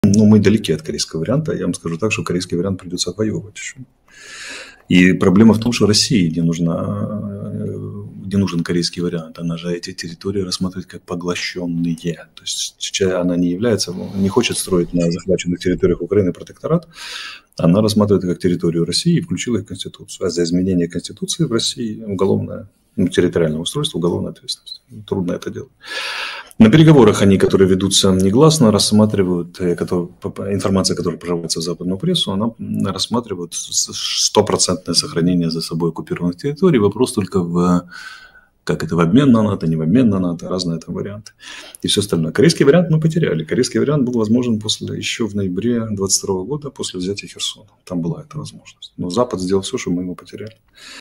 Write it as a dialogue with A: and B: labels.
A: Ну, мы далеки от корейского варианта. Я вам скажу так, что корейский вариант придется отвоевывать еще. И проблема в том, что России не нужен корейский вариант. Она же эти территории рассматривает как поглощенные. То есть она не хочет строить на захваченных территориях Украины протекторат. Она рассматривает как территорию России и включила их в Конституцию. А за изменение Конституции в России уголовное, территориальное устройство, уголовная ответственность. Трудно это делать. На переговорах они, которые ведутся негласно, рассматривают, информация, которая проживается в западную прессу, она рассматривает стопроцентное сохранение за собой оккупированных территорий. Вопрос только в обмен на НАТО, не в обмен на НАТО, разные там варианты. И все остальное. Корейский вариант мы потеряли. Корейский вариант был возможен еще в ноябре 2022 года, после взятия Херсона. Там была эта возможность. Но Запад сделал все, чтобы мы его потеряли.